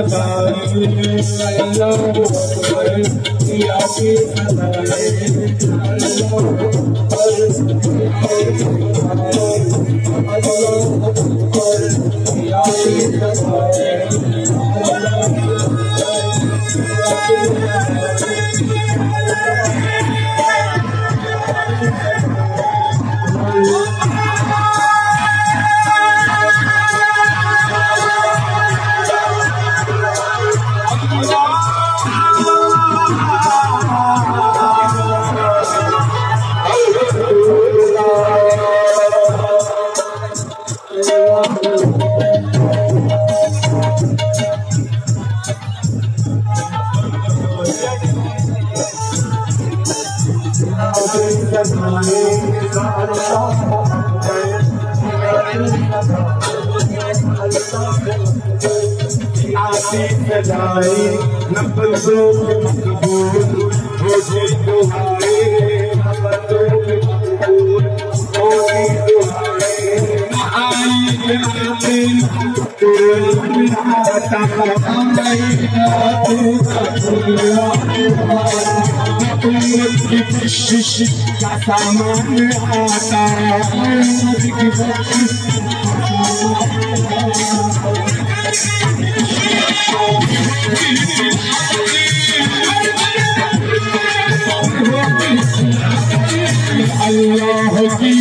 सदाए अल्लाह अकबर या की सदाए अल्लाह अकबर अल्लाह अकबर या की सदाए सजाए न बंदों के मकबूल हो जी दुआए न बंदों के मकबूल हो जी दुआए आई जनाते तेरे आता आई उम्मत की कोशिश का सामान आता अल्लाह की